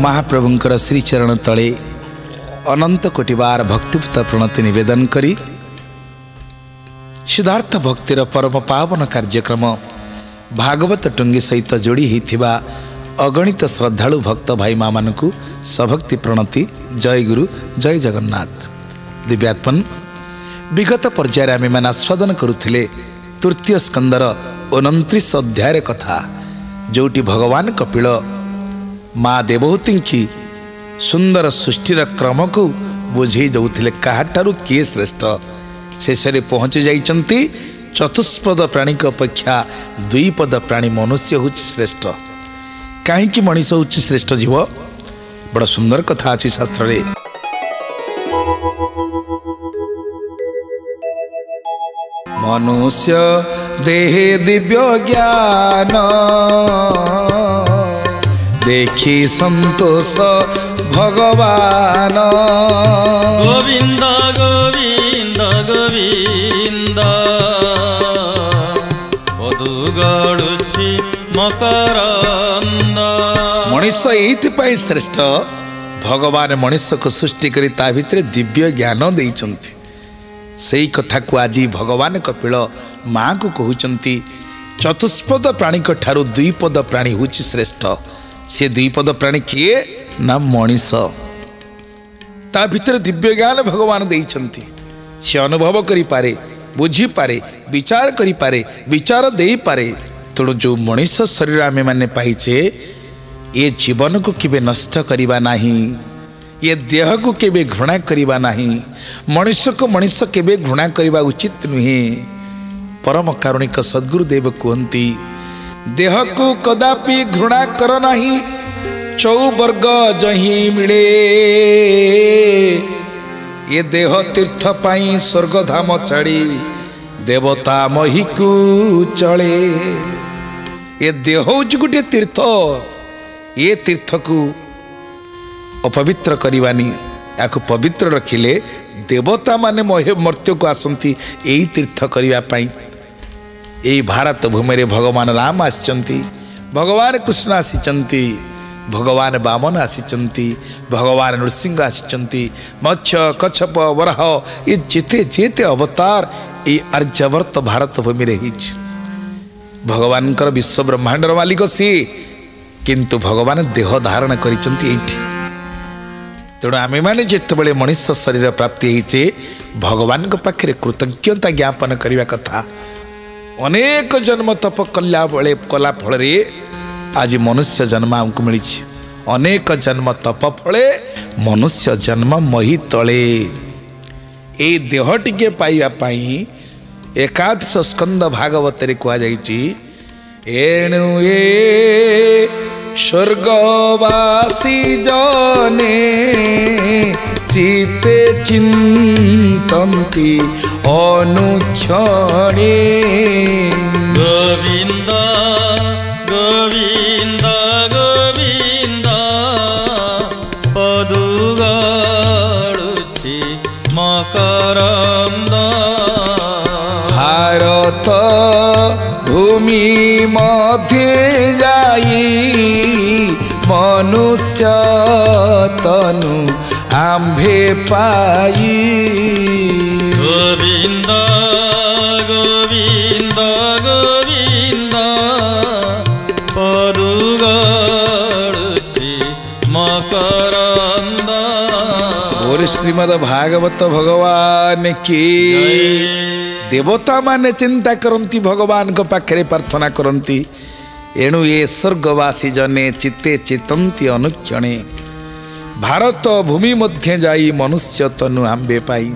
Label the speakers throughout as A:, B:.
A: महाप्रभुंकर श्रीचरण तले अनंत कोटिबार भक्तिपूत प्रणति निवेदन करी सिद्धार्थ भक्तिर परम पावन कार्यक्रम भागवत टुंगी सहित जोड़ी होता अगणित श्रद्धालु भक्त भाई माँ मानू सभक्ति प्रणति। जय गुरु जय जगन्नाथ। दिव्यात्मन विगत पर्यायर आम मैंने आस्वादन करुले तृतीय स्कंदर 29 अध्याय कथा जोटी भगवान कपिल माँ देवहूति की सुंदर सृष्टिर क्रम को बुझे जाऊे काहारू किए श्रेष्ठ शेष पहुँची जाइछन्ति चतुष्पद प्राणी की अपेक्षा द्विपद प्राणी मनुष्य हूँ श्रेष्ठ। कहीं मनीष हूँ श्रेष्ठ जीव। बड़ा सुंदर कथा अच्छी शास्त्र रे। मनुष्य देहे दिव्य ज्ञान देखी संतोष भगवान।
B: गोविंद गोविंद गोविंद पदुगड़ुछि मकरंद।
A: मनुष्य एइथिपाई श्रेष्ठ भगवान मनुष्य को सृष्टि करी ता भितरे दिव्य ज्ञान देइछन्ति। सेई कथा को आज भगवान कपिल माँ को कहउछन्ति चतुष्पद प्राणी को ठारू द्विपद प्राणी होछि श्रेष्ठ। से द्विपद प्राणी किए ना मनीष ता भितर दिव्य ज्ञान भगवान देइछन्ति। से अनुभव करि पारे बुझी पारे विचार करि पारे विचार देई पारे। तेणु जो मनीष शरीर आमे माने पाइछे ये जीवन को केबे नष्ट करिबा नाही, ये देह को केबे घृणा करिबा नाही। मनुष्य को मनुष्य केबे घृणा करिबा उचित नुहे। परम कारुणिक सद्गुरुदेव कहती देह को कदापि घृणा कर नाही चौवर्ग जही मिले। ये देह तीर्थ पाई स्वर्गधाम छाड़ी देवता मही को चले। ये देह हूँ गोटे तीर्थ। ये तीर्थ को अपवित्र करवानी या पवित्र रखिले देवता माने मर्त्य को आसंती यही तीर्थ करने। यही भारत भूमि रे भगवान राम आसिचंती, भगवान कृष्ण आसिचंती, भगवान वामन आसिचंती, भगवान नृसिंह आसिचंती, मत्स्य कच्छप वराह ये जेते जेते अवतार ये आर्यवर्त भारत भूमि रे हिच। भगवान विश्व ब्रह्मांडर मालिक सी किंतु भगवान देह धारण करिचंती। तेणु आमे माने जितेबाला मनुष्य शरीर प्राप्ति होइछे भगवान को पाखे कृतज्ञता ज्ञापन करने कथा। अनेक जन्म तप कला फल आज मनुष्य जन्म आमको मिली। अनेक जन्म तप फले मनुष्य जन्म मही तले। ए देह टिके पाइबापी एकादश स्कंद भागवत कहुई एणु ए स्वर्गवासी जने चिते चिंतन्ति अनुक्षणे।
B: गोविंद गोविंद गोविंद पदुगड़ुछि मकरंद।
A: भारत भूमि मध्य जाई मनुष्य तनु आंभे पाई।
B: गोविंद गोविंद गोविंद पदुगड़ुछि मकरंद।
A: और श्रीमद् भागवत भगवान की देवता माने चिंता करती भगवान को पाखे प्रार्थना करती एणु ये स्वर्गवासी जने चित्ते चितंती अनुक्षणे। भारत भूमि मध्य जाई मनुष्य तनु आंबे पाई।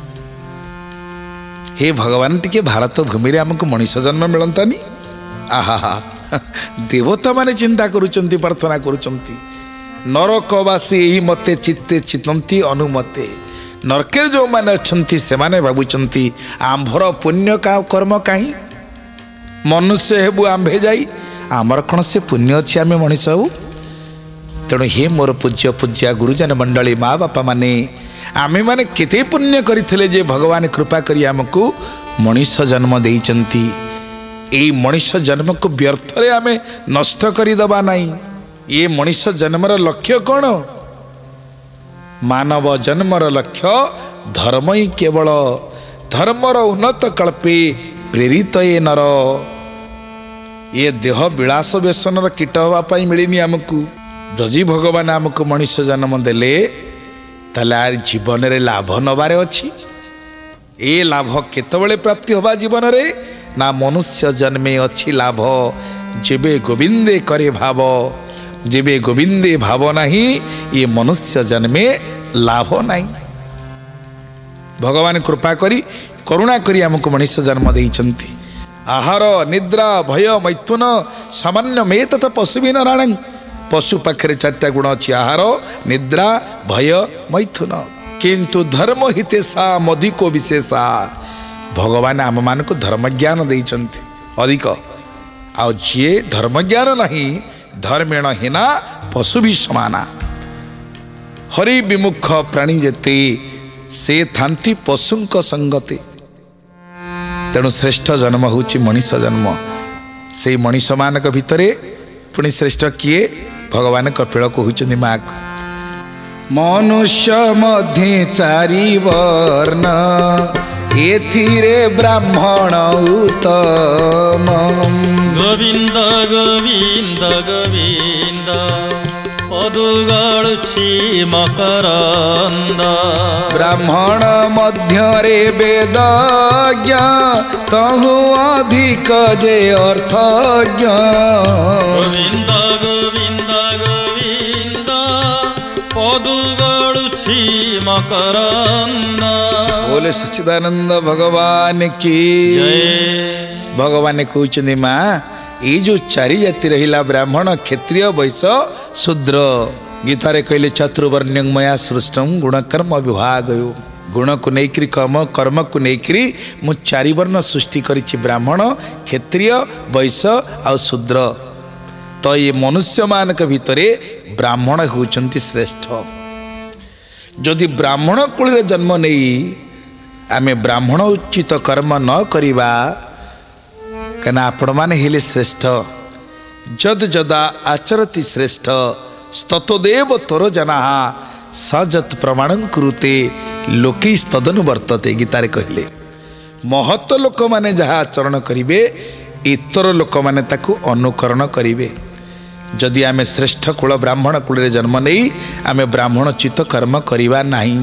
A: हे भगवान टिके भारत भूमि रे हमको मनुष्य जन्म मिलंतानी। आहा देवता माने चिंता करुचंती प्रार्थना करुचंती। नरकवासी यही मते चित्ते चितंती अनुमते। नरके जो माने अच्छंती से माने भावुचंती आंभर पुण्य का कर्म कहीं मनुष्य हेबु आंभे जाई आमर कौन से पुण्य अच्छे आम मनीष हूँ। तेणु हे मोर पूज्य पूज्या गुरुजन मंडली माँ बापा माने आमे माने केते पुण्य करथिले जे भगवान कृपा करी आमको मनीष जन्म देइचंती। एई मनीष जन्म को व्यर्थ रे आमे नष्ट करी दबा नाही। ये मनुष्य जन्मर लक्ष्य कौन मानव जन्मर लक्ष्य धर्म ही केवल धर्मर उन्नत कल्पे प्रेरित ये नर ये देह विलास व्यसनर कीट हाँपाई मिलनी आमको जदि भगवान आमको मनुष्य जन्म देले ताले आर जीवन रे लाभ नबारे अच्छी ए लाभ केतबले प्राप्ति होबा जीवन रे ना मनुष्य जन्मे अच्छी लाभ जेबे गोविंदे करे भाव जेबे गोविंदे भाव नहीं ये मनुष्य जन्मे लाभ नहीं भगवान कृपा करी करुणा करी आमको मनुष्य जन्म देइचंती आहार निद्रा भय मैथुन सामान्य मे तथा पशु भी नारायण पशु पाखे चार्टा गुण अच्छी आहार निद्रा भय मैथुन किंतु धर्म हितेशा मधिको विशेषा भगवान आम मान को धर्म ज्ञान देइचंती अधिक आ जी धर्म ज्ञान नहीं धर्मेण हीना पशु भी समाना हरि विमुख प्राणी जेते से थांती पशुंक संगते तेणु श्रेष्ठ जन्म होची मनीष जन्म से मनीष मानक भितरे पुणी श्रेष्ठ किए भगवान कपिल कहते माँ मनुष्य मध्य चारि वर्ण एथिरे ब्राह्मण उत्तम
B: गोविंद गोविंद गोविंद पदुगाळुछि मकरंद
A: ब्राह्मण मध्यरे वेदज्ञ तहु अधिक जे अर्थज्ञ
B: गोविंद गोविंद गोविंद पदुगाळुछि मकरंद
A: बोले सच्चिदानंद भगवान की
B: जय
A: भगवान कहते माँ ये जो चारि जाति रहिला ब्राह्मण क्षत्रिय वैश्य शूद्र गीतारे कहले चतुर्वर्ण्यं मया सृष्टं गुणकर्म विभाग गुण को लेकर कर्म को लेकर मु चारि वर्ण सृष्टि करिछि ब्राह्मण क्षत्रिय वैश्य आ शूद्र तो ये मनुष्य मानक भितरे ब्राह्मण होउचंती श्रेष्ठ जदि ब्राह्मण कुल जन्म नहीं आमे ब्राह्मण उचित कर्म न करिबा कना आपण माने हेले श्रेष्ठ जद जदा आचरति श्रेष्ठ स्ततोदेव तोर जना सजत प्रमाणं कुरुते लोके स्तदनु वर्तते गीतारे कहले महत लोक माने जहा आचरण करिवे इतर लोक माने ताकू अनुकरण करिवे जदि आमे श्रेष्ठ कुल ब्राह्मण कुल जन्म नहीं आमे ब्राह्मण चित कर्म करिवा नहीं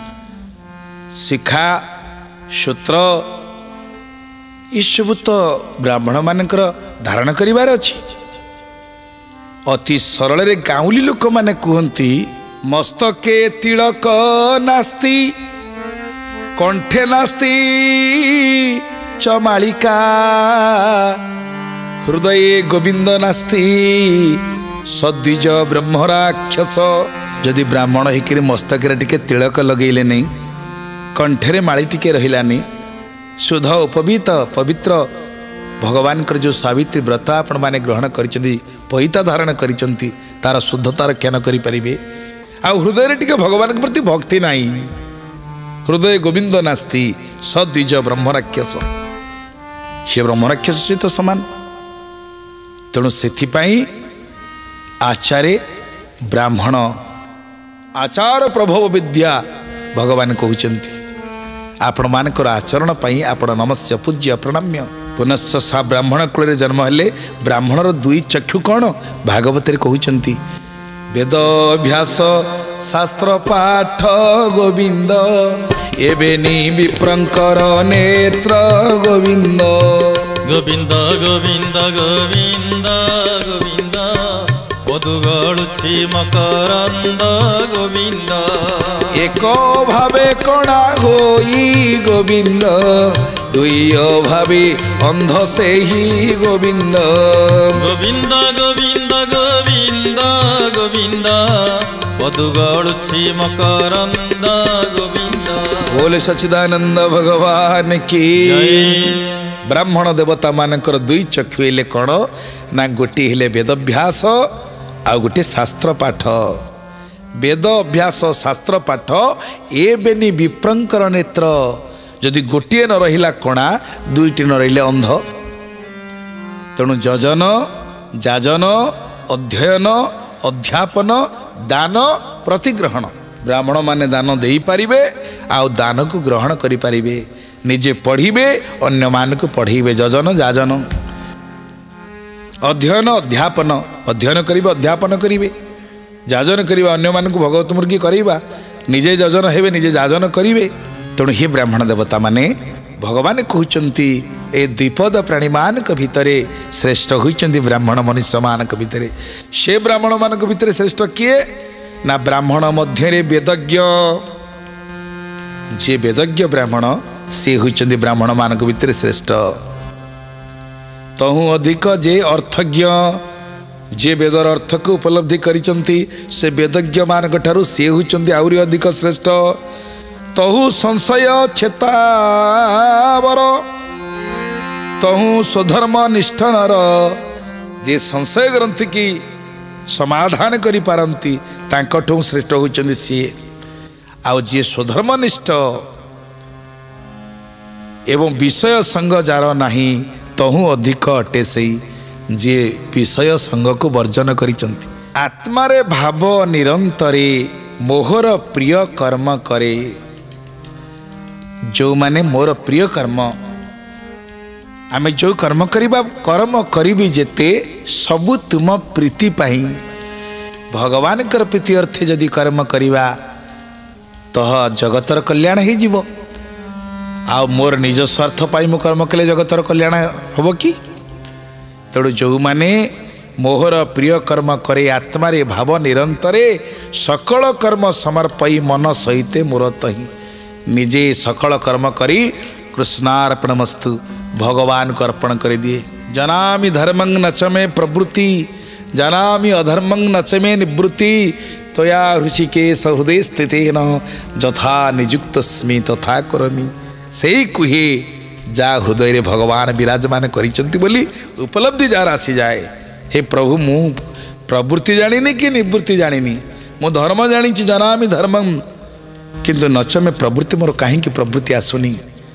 A: शिखा सूत्र ये सब तो ब्राह्मण मानकर धारण करिवार अछि अति सरल रे गाउली लोक माने कहंती मस्तके तिलक नास्ति कंठे नास्ति चमालिका हृदय गोविंद नास्ति सद्विज ब्रह्मराक्षस जदि ब्राह्मण होकर मस्तक टिके तिलक लगेले नहीं कंठे माली टिके रहिला नहीं शुद्ध उपवीत पवित्र भगवान कर जो सावित्री व्रत आपण माने ग्रहण करिसेंती पईता धारण करिसेंती तार शुद्धतार ज्ञान करि परिबे आ हृदय टिके भगवान के प्रति भक्ति नाही हृदय गोविंद नास्ति सद्विज ब्रह्मराक्षस से ब्रह्मराक्षस सहित समान तेणु से आचार्य ब्राह्मण आचार प्रभव विद्या भगवान कहते आपण मानकर आचरण पाई आपण नमस्य पूज्य प्रणाम्य पुनश्च सा ब्राह्मण कुल जन्म हेले ब्राह्मणर दुई चक्षु कौन भागवत कहते वेदाभ्यास शास्त्र पाठ गोविंद एबेनी विप्रंकर नेत्र गोविंद
B: गोविंद गोविंद गोविंद गोविंद पदुगाळुछि मकरंद गोविंद
A: एक भावे कणा होई गोविंद दुई भावे अंध से ही गोविंद
B: गोविंद गोविंद गोविंद गोविंद पदुगाळुछि मकरंद गोविंद
A: बोले सच्चिदानंद भगवान की ब्राह्मण देवता मानकर दुई चक्षु हेले कण ना गोटे हेले वेदाभ्यास आ गोटे शास्त्र पाठ वेद अभ्यास शास्त्र पाठ एबेनी विप्रंकर नेत्र जदि गोटे न रहिला कणा दुईटी न रहिले अंध तेणु यजन जाजन अध्ययन अध्यापन दान प्रतिग्रहण ब्राह्मण माने दान दे पारिबे आउ दान को ग्रहण करि पारिबे निजे पढ़िबे अन्य मान को पढ़ेबे जजन जाजन अध्ययन अध्यापन अध्ययन करिबे अध्यापन करिबे जाजन करिबे अन्य मान को भगवत मुर्गी करिबा निजे जजन हेबे निजे जाजन करिबे तेणु हे ब्राह्मण देवता माने भगवान कहउचंती ए द्विपद प्राणी मान भितरे श्रेष्ठ होइचंती ब्राह्मण मनुष्य मान भितरे से ब्राह्मण मान भितरे श्रेष्ठ किए ना ब्राह्मण मध्य वेदज्ञ जे वेदज्ञ ब्राह्मण से होइचंती ब्राह्मण मान भितरे श्रेष्ठ तहु अधिक जे अर्थज्ञ जे वेदर अर्थ को उपलब्धि करिचंती से वेदज्ञ मान ठारू से होइचंती आउरी अधिक श्रेष्ठ तहु संशय छेतावर तहु स्वधर्म निष्ठनर जे संशय ग्रंथि की समाधान करि पारंती तांकठो श्रेष्ठ होइचंती सी आउ जे स्वधर्म निष्ठ एवं विषय संग जार नाही तहु अधिक अटे सही जे विषय संग को वर्जन करिचंती आत्मारे भाव निरंतरे मोहर प्रिय कर्म करे जो माने मोर प्रिय कर्म आमे जो कर्म करिबा कर्म करिबी जेते सबु तुम प्रीति पाई भगवान कर प्रीति अर्थे जदि कर्म करिबा तो जगतर कल्याण ही जीवो आ मोर निज स्वार्थ पाई मु कर्म कले जगतर कल्याण होबो कि तेणु जो माने मोहर प्रिय कर्म करे आत्मारे भाव निरंतरे सकल कर्म समर्पई मन सहित मुरतहि निजे सकल कर्म करी कृष्णार्पणमस्तु भगवान को अर्पण कर दिए जनामि धर्मं नचमे प्रवृत्ति जनामि अधर्मं नचमे निवृत्ति तया ऋषिकेश हृदय स्थितेन जथा निजुक्तस्मि तथा करमि सेई कुहे जा हृदय रे भगवान विराजमान करिचंती बोली उपलब्धि जार आसी जाए हे प्रभु मु प्रवृत्ति जानिनी कि निवृत्ति जानिनी मु धर्म जानी जनामि धर्मं किंतु नच में प्रवृत्ति मोर कहीं प्रवृत्ति आसुनी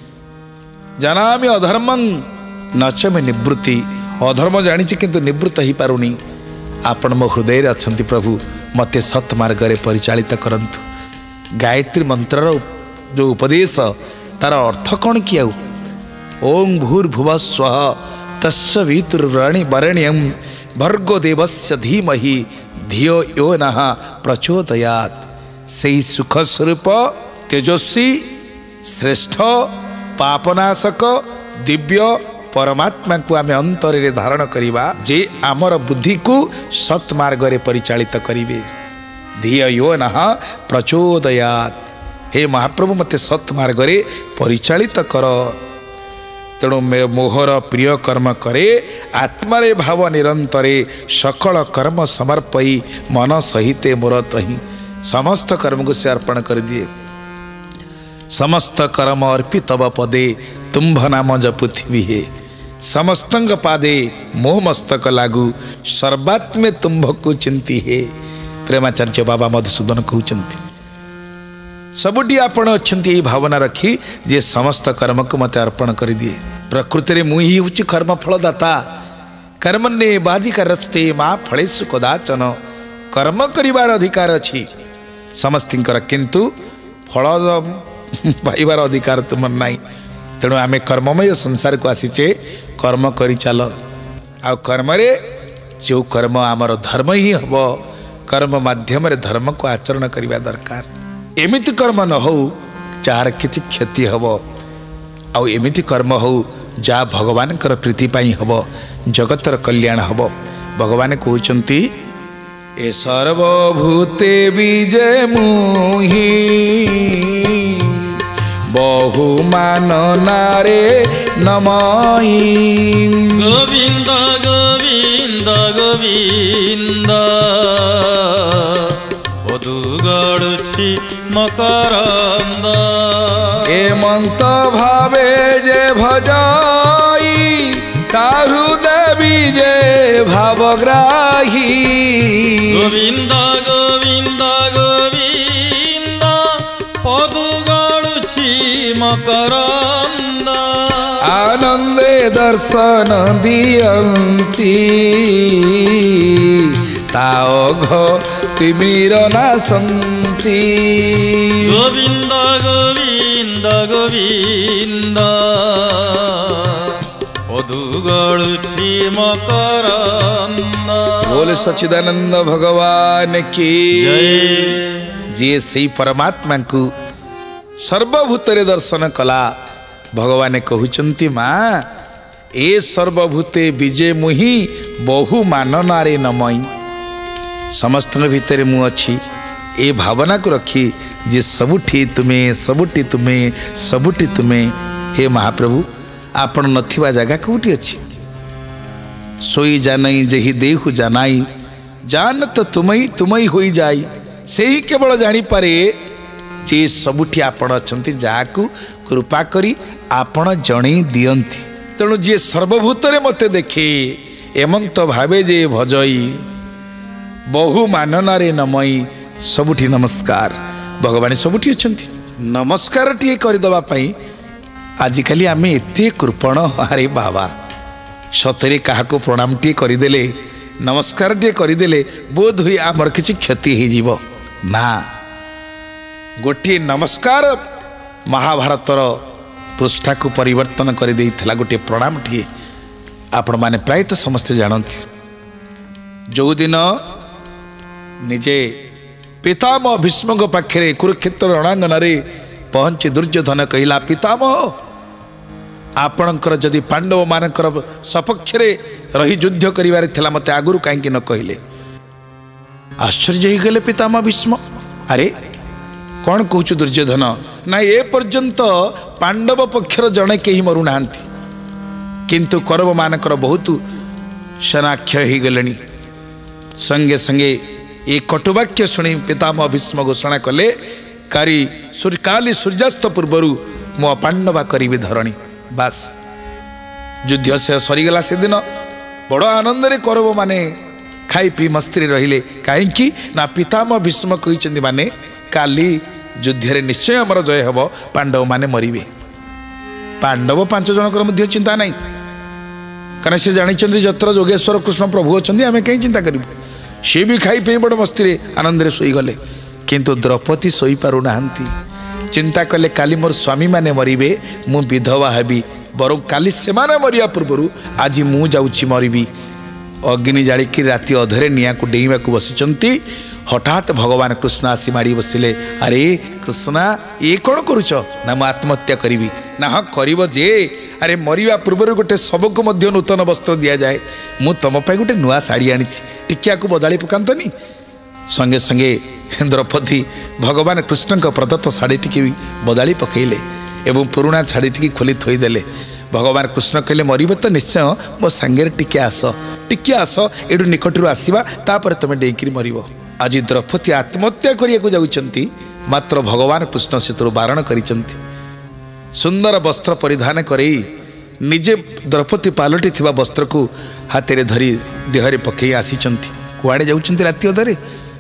A: जनामि अधर्मं नच में निवृत्ति अधर्म जानी किंतु निवृत्त ही पारुनी आपण मो हृदय अच्छंती प्रभु मते सत् मार्ग रे परिचालित करंतु गायत्री मंत्र जो उपदेश तार अर्थ कौन किया ओं भूर्भुवः स्वः तस्य वितुर्वरेण्यं भर्गो देवस्य धीमहि धियो यो नः प्रचोदयात् से सुख स्वरूप तेजस्वी श्रेष्ठ पापनाशक दिव्य परमात्मा को आम अंतर रे धारण करिबा जे आमर बुद्धि को सत्मार्ग रे परिचालित करिवे धिय यो नः प्रचोदयात् हे महाप्रभु मते सत्मार्ग रे परिचालित कर तेणु मोहर प्रिय कर्म करे आत्मारे भाव निरंतरे सकल कर्म समर्पई मन सहिते मुरतहि समस्त कर्म को से अर्पण कर दिए समस्त कर्म अर्पित तब पदे तुम्भ नाम जपुथिबि हे समस्तंग पादे मोह मस्तक लागू सर्वात्मे तुम्भ को चिंती हे प्रेमाचार्य बाबा मधुसूदन कहउचंती सबुटी आपण अच्छी भावना रखी जे समस्त कर्म को मत अर्पण कर दिए प्रकृति रे मुही उच्च कर्म फलदाता कर्मण्ये बाधिकारस्ते माँ फलेषु कदाचन कर्म करिवार अधिकार अछि समस्तिंकर किंतु फल पाइबार अधिकार तुम नाई तेणु आम कर्ममय संसार को आसीचे कर्म करि चल आ कर्म रे जो कर्म आमर धर्म ही हब कर्म माध्यम रे धर्म को आचरण करिवा दरकार एमिति कर्म न हो जार किछि क्षति हब आ एमिति कर्म हो जा भगवान कर प्रीति पाई हब जगतर कल्याण हब भगवान कहउचंती ए सर्वभूते विजय मुहि बहुमान नारे नमाई
B: गोविंद गोविंद गोविंद पदुगड़ुछि मकरंद
A: एमंत भावे जे भजाई ताहु देवी जे भावग्राही
B: गोविंद गोविंद गोविंद पदुगड़ुछि मकरंद
A: आनंदे दर्शन दियंती ताओघ तिमिर नासंती।
B: गोविंद गोविंद गोविंद मधु गळुछि मकरंद।
A: बोल सच्चिदानंद भगवान की
B: जय।
A: जी से परमात्मा को सर्वभूतरे दर्शन कला भगवान कहउचंती माँ ए सर्वभूते विजय मुहि बहु माननारे नमई। समस्त भितर मु अच्छी ए भावना को रखी जे सबुठी तुम्हें सबुठी तुम्हें सबुठी तुम्हें। हे महाप्रभु आपण नथिबा जगह कोठी अच्छी सोई जानई जही देहु जानाई जान तो तुमई तुमई होई जाई। से ही केवल जानी पारे जे सबुठी आपण अछंती जाकू कृपा करी आपण जणी दियंती। तेणु जी सर्वभूतरे मते देखी एमंत भावे जे भजई बहु माननारे नमई। सबुठी नमस्कार भगवान सबुठी अछंती नमस्कार टिए करदबा पई आजिकाली आमे एते कृपण। अरे बाबा सतरे काहाको प्रणाम टिए करदेले नमस्कार टिए करदेले बोध हुई आमर किछि क्षति हो जीव ना। गोटे नमस्कार महाभारतर पृष्ठा को परिवर्तन कर देइथला। गोटे प्रणाम टिए आपण माने प्रायतः समस्ते जानती। जो दिन निजे पितामह भीष्म पाखे कुरुक्षेत्र रणांगन पहुंची दुर्योधन कहला पितामह आपणकर जदि पांडव मानकर सपक्ष रही युद्ध करिवार थिला मते आगुरु काहेकि न कहले। आश्चर्य ही गले पितामह भीष्म। अरे कौन कहूँ दुर्योधन ना ए पर्यंत पांडव पक्षर जड़े कहीं मरु ना किंतु कौरव मानकर बहुत शनाख्य हो गले। संगे संगे ये कटुवाक्य शुणी पितामह भीष्म घोषणा कले काली सूर्यास्त पूर्वर मो पांडवा करी धरणी। बास युद्ध से सरीगला से दिन बड़ आनंद रे कौरव माने खाई पी मस्ती रहिले। कहीं ना पितामह भीष्म कहते माने काली युद्ध रे निश्चय अमर जय हम पांडव माने मरिबे। पांडव 5 जनकर मध्य चिंता नहीं कारण से जानी जत्र जोगेश्वर कृष्ण प्रभु अच्छा आम कहीं चिंता करूँ। सी भी खाई पी बड़ मस्ती आनंद रे सोईगले किंतु द्रौपदी सोई पारु नाहंती। चिंता कले काली मोर स्वामी माने मरिबे मु विधवा हेबी बर काली से मरिया पूर्व आज मु जाऊँगी मरबी। अग्नि जाड़िकी राति अधरे निया को डेइबा को बसिचंती। हठात भगवान कृष्ण आसी माड़ी बसिले। अरे कृष्णा ये कौन करुच ना मु आत्महत्या करी ना हाँ कर जे। अरे मरिया पूर्व गोटे सबको मध्य नूतन वस्त्र दि जाए मु तुम पे गोटे नुआ शाढ़ी आनी टिकिया को बदली पकातनी। संगे संगे द्रौपदी भगवान कृष्ण प्रदत्त शाढ़ी टी बदली पकईले एवं पुराणा शाढ़ी टी खोली थोईदेले। भगवान कृष्ण कहले मरब तो निश्चय मो सांगे टिके आस एडू निकटू आसवा तापर तुम डेईकरी मरब। आज द्रौपदी आत्महत्या करने जाऊँगी मात्र भगवान कृष्ण से बारण करिसेंती। सुंदर वस्त्र परिधान करई निजे द्रौपदी पालटी थिबा वस्त्र को हाथ में धरी देहरे पकई आसीचंती। कुआड़े जाउचंती राति अधरे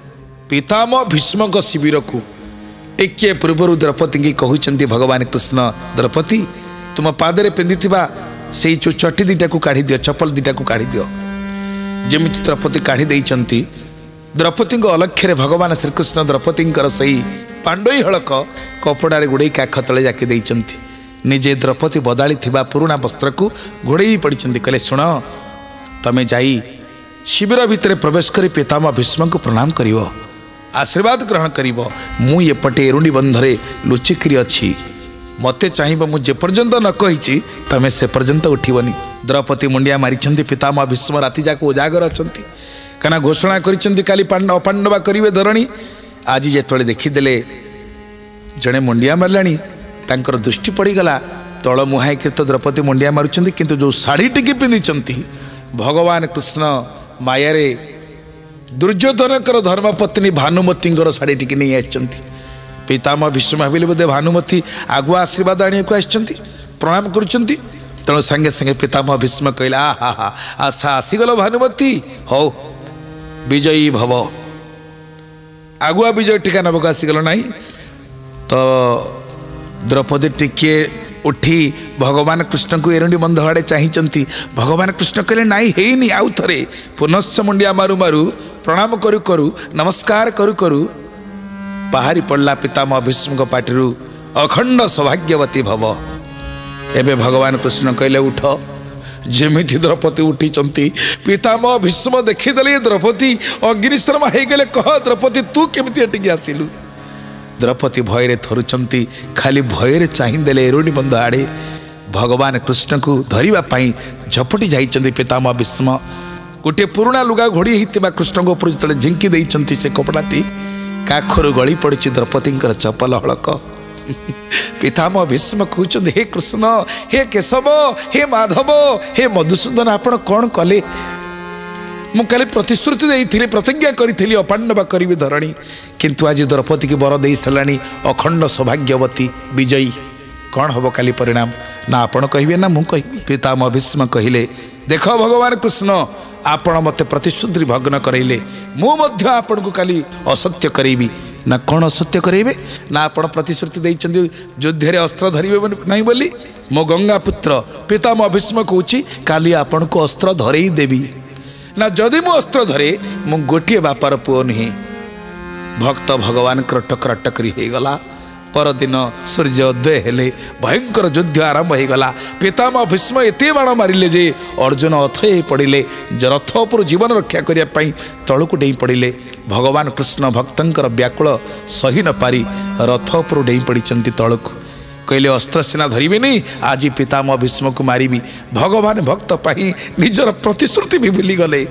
A: पितामह भीष्म शिविर को टिके पूर्व द्रौपदी की कहउचंती भगवान कृष्ण द्रौपदी तुम पादरे पिंधिथिबा से जो चटी दीटा को काढ़ी दियो चप्पल दीटा को काढ़ी दियो। जमिति द्रौपदी काढ़ी देइचंती। द्रौपदी अलक्ष्य भगवान श्रीकृष्ण द्रौपदी सही पांडई हड़क कपड़े गुड़े काख तले जाके देइचंती। निजे द्रौपदी बदाली थिबा पुराणा वस्त्र को घोड़े पड़ी कहले शुण तमें जाई शिविर भितर प्रवेश कर पितामह भीष्म को प्रणाम करिवो आशीर्वाद ग्रहण करिवो। मु एपटे एरुणी बंधरे लुचिकी अच्छी मते चाहिए मुझे पर्यंत न कही तमें से पर्यंत उठिबनी। द्रौपदी मुंडिया मारी पितामह भीष्म राति जाक उजागर अच्छा कहना घोषणा करिसेंती काली पांडवा करिवे धरणी। आज जेतले देखीदेले जड़े मुंडिया मारलाणी तांकर दृष्टि पड़गला तल मुहाईकृत द्रौपदी मुंडिया मारुचंती किंतु जो शाढ़ी टिकी पिंधिचंती भगवान कृष्ण मायारे दुर्योधनकर धर्मपत्नी भानुमती शाढ़ी टिकी नहीं आछंती। पितामह भीष्म भाविले बोधे भानुमती आगुआ आशीर्वाद आने को आछंती प्रणाम करुचंती। तेणु संगे संगे पितामह भीष्म कहला हा हा आशा आसीगल भानुमती हौ विजयी भव। आगुआ विजय टीका नबक आसीगल नहीं तो द्रौपदी टिके उठी भगवान कृष्ण को एरुंडी बंध आड़े चाहिए। भगवान कृष्ण कहले नाई हेनी आउ थे पुनश्च मुंडिया मारु मारु प्रणाम करू करू नमस्कार करू करू बाहरी पड़ला पितामह भीष्म पार्टी अखंड सौभाग्यवती भव। एबे भगवान कृष्ण कहले उठ। जेमिति द्रौपदी उठी पितामह भीष्म देखीदे द्रौपदी अग्निशर्मा हो गले। कह द्रौपदी तू केमिति एटिकी आसिलु? द्रौपदी भୟରେ थरुचंती खाली भୟରେ चाहिदेले एरुणी बंध आड़े भगवान कृष्ण को धरने झपटी जाइछन्ती पितामह भीष्म। गोटे पुराणा लुगा घोड़ी होता कृष्ण को ऊपर जो झिंकी देइछन्ती से कपड़ाटी काखर गली पड़ी द्रौपदी चपल हड़क। पितामह भीष्म कहते हे कृष्ण हे केशव हे माधव हे मधुसूदन आपण कौन कले? मु काली प्रतिश्रुति देइथिली प्रतिज्ञा करी अपांडवा करी धरणी किंतु आज द्रौपदी की वर दे साराणी अखंड सौभाग्यवती विजयी। कौन हम काली परिणाम ना आपण कहे ना मु कहि? पितामह भीष्म कहले देख भगवान कृष्ण आपण मते प्रतिश्रुति भग्न करैले मु आपण को काली असत्य करेबी ना कौन असत्य करेबे ना आपण प्रतिश्रुति देइछन्ती युद्ध अस्त्र धरिबे नहीं बोली। मो गंगा पुत्र पितामह भीष्म कहूँ काली आपण को अस्त्र धरई देवी ना जदि मु अस्त्र धरे मु गोटे बापार पुओ नुहे। भक्त भगवान टकरा टकरी हो गला। परदिन सूर्य उदय हेले भयंकर युद्ध आरंभ हो गला। पितामह भीष्म एते बाण मारिले जे अर्जुन अथय पड़िले रथ उपर जीवन रक्षा करने तलू डेई पड़िले। भगवान कृष्ण भक्तंकर व्याकुल सही न पारी रथ उपर डेई पड़ी तलू कहले अस्त्र सेना धरवे नहीं आज पितामह भीष्म को मारिबी। भगवान भक्त पाई निजर प्रतिश्रुति भी भूली गले।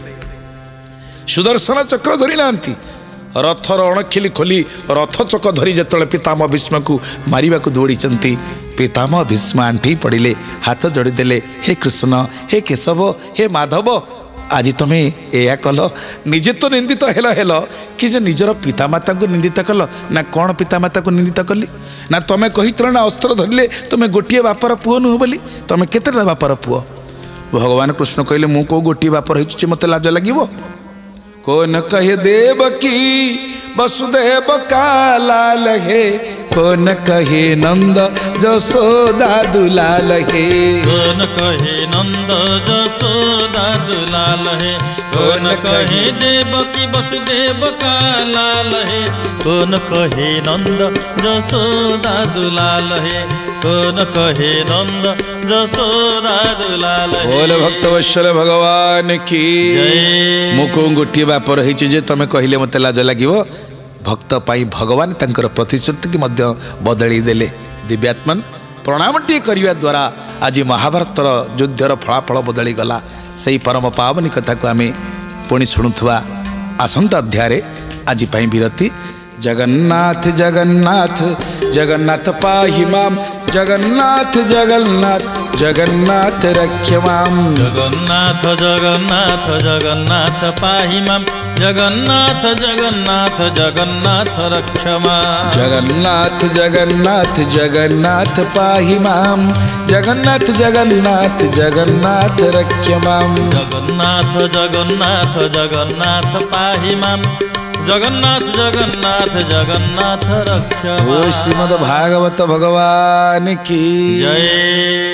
A: सुदर्शन चक्र धरी नांती रथर अणखिली खोली रथ चक धरी जिते पितामह भीष्म को मारिबा को दौड़ी पितामह भीष्म आंठी पड़िले हाथ जोड़ीदेले हे कृष्ण हे केशव हे माधव आज तुम्हें या कल निजे तो निंदित हेल कि जो निजर पितामाता को निंदित कल ना कौन पितामाता को निंदित कली ना तुम्हें कही ना अस्त्र धरले तुम्हें गोटे बापर पुओ नुह बोली तुम्हें केतेटा बापर पुओ? भगवान कृष्ण कहले मु को गोटे बापर होइछि मते लाज लागिवो? कौन कहे देवकी वसुदेव का लाल है कौन कहे नंद जसोदा दुलाल है
B: कौन कहे नंद जसोदा दुलाल है कौन कहे देवकी वसुदेव का लाल है कौन कहे नंद जसोदा दुलाल है कौन कहे नंद जसोदा दुलाल है।
A: बोल भक्त वत्सल भगवान की मुको गोटे बापर होइछि जे तमे कहिले मते लाज लागिवो। भक्त पाई भगवान तंकर प्रतिश्रुति की मध्य बदली देले। दिव्यात्मन प्रणामटी करने द्वारा आज महाभारतर युद्धर फलाफल बदली गला। से परम पावनी कथा को आम पुणी शुणुवा आसंता अध्याय आज पाई विरति। जगन्नाथ जगन्नाथ जगन्नाथ पाहि माम जगन्नाथ जगन्नाथ जगन्नाथ रक्ष माम
B: जगन्नाथ जगन्नाथ जगन्नाथ पाहि माम जगन्नाथ जगन्नाथ जगन्नाथ रक्ष माम
A: जगन्नाथ जगन्नाथ जगन्नाथ पाहि माम जगन्नाथ जगन्नाथ जगन्नाथ रक्ष माम
B: जगन्नाथ जगन्नाथ जगन्नाथ पाहि माम जगन्नाथ जगन्नाथ जगन्नाथ रक्ष माम।
A: श्रीमद् भागवत भगवान की
B: जय।